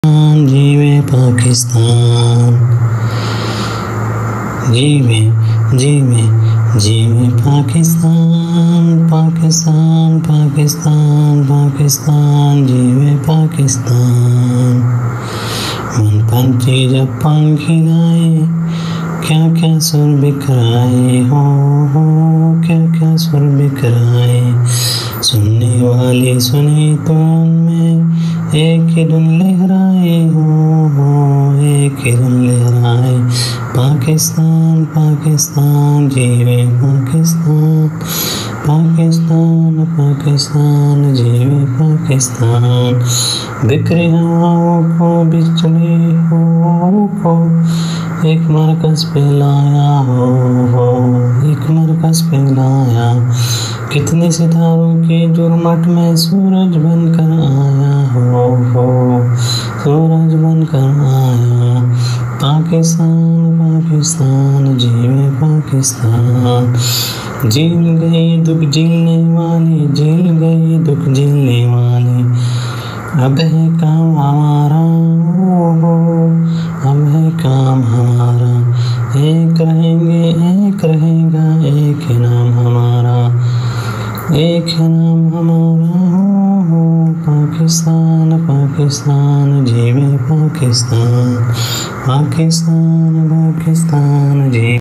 जीवे पाकिस्तान, जीवे जीवे जीवे पाकिस्तान, पाकिस्तान पाकिस्तान पाकिस्तान, जीवे पाकिस्तान। मन पंछी जब पंख खिलाए, क्या क्या सुर बिखराए हो, क्या क्या सुर बिखराए। सुनने वाले सुने तो उनमें एक ही धुन लहराए हो, एक ही धुन लहराए। पाकिस्तान पाकिस्तान, जीवे पाकिस्तान, पाकिस्तान पाकिस्तान, जीवे पाकिस्तान। बिखरी हवाओं को बिछड़े हुओं को एक मरकज़ पे लाया हो, एक मरकज़ पे लाया। कितने सितारों के जुर्मट में सूरज बनकर आया हो, सूरज बनकर आया। पाकिस्तान पाकिस्तान, जीवे पाकिस्तान। झील गई दुख झेलने वाले, झेल गई दुख झेलने वाले। अब है काम हमारा, अब है काम हमारा। एक रहेंगे एक रहेगा, एक है नाम हमारा, एक है नाम हमारा। पाकिस्तान पाकिस्तान, जीवे पाकिस्तान, पाकिस्तान पाकिस्तान, जीवे।